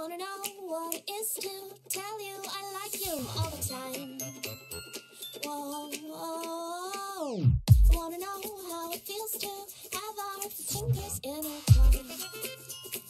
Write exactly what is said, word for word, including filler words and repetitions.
Wanna know what it is to tell you I like you all the time. Whoa, whoa. Wanna know how it feels to have our fingers intertwined.